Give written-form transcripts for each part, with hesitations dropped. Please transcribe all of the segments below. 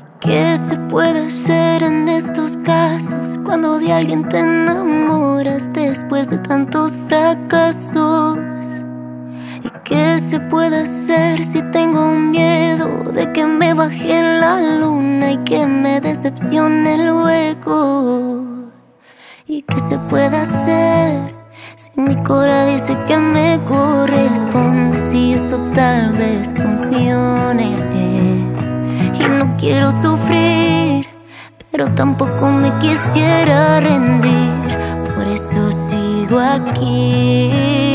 ¿Qué se puede hacer en estos casos cuando de alguien te enamoras después de tantos fracasos? ¿Y qué se puede hacer si tengo miedo de que me baje la luna y que me decepcione luego? ¿Y qué se puede hacer si mi cora dice que me corresponde, si esto tal vez funcione? Y no quiero sufrir, pero tampoco me quisiera rendir. Por eso sigo aquí,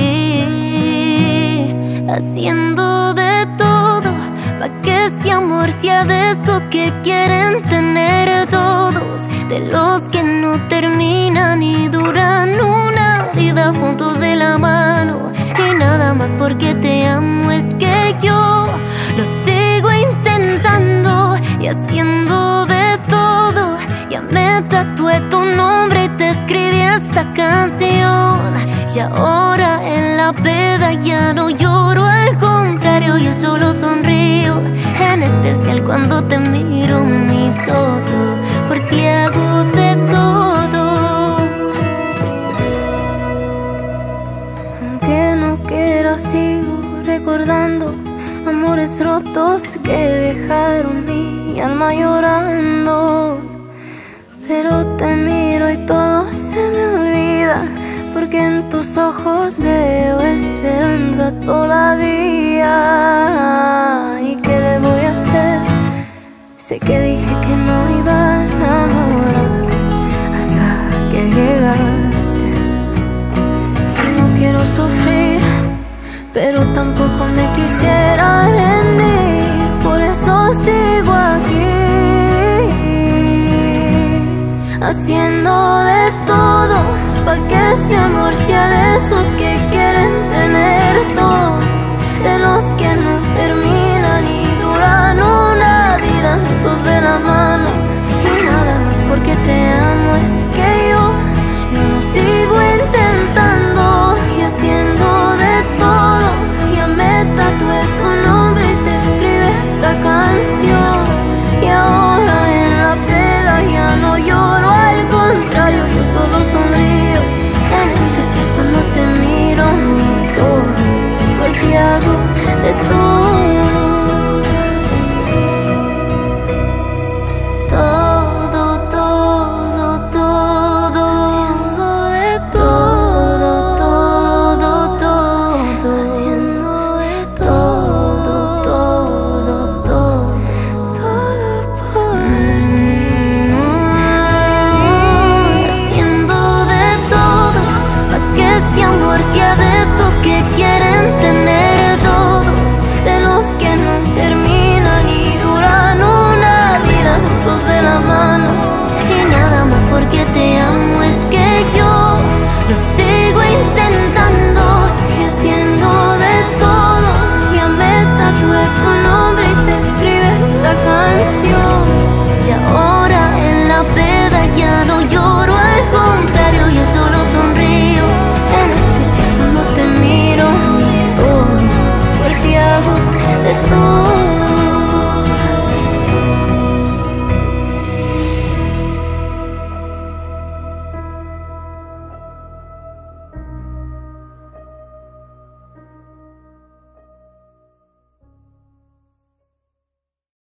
haciendo de todo pa' que este amor sea de esos que quieren tener todos, de los que no terminan y duran una vida juntos de la mano. Y nada más porque te amo es que yo lo sigo intentando y haciendo de todo. Ya me tatué tu nombre y te escribí esta canción. Y ahora en la peda ya no lloro, al contrario, yo solo sonrío. En especial cuando te miro, mi todo, por ti hago de todo. Aunque no quiera, sigo recordando amores rotos que dejaron mi alma llorando. Pero te miro y todo se me olvida, porque en tus ojos veo esperanza todavía. ¿Y qué le voy a hacer? Sé que dije que no iba a enamorar hasta que llegaste. Y no quiero sufrir, pero tampoco me quisiera rendir. Por eso sigo aquí, haciendo de todo pa' que este amor sea de esos que quieren tener todos, de los que no terminan y duran una vida juntos de la mano. Y nada más porque te amo es que yo lo sigo intentando y haciendo de todo. Ya me tatué tu nombre y te escribí esta canción. Y ahora en la peda ya no lloro, al contrario, yo solo sonrío. En especial cuando te miro, mi todo, por ti hago de todo.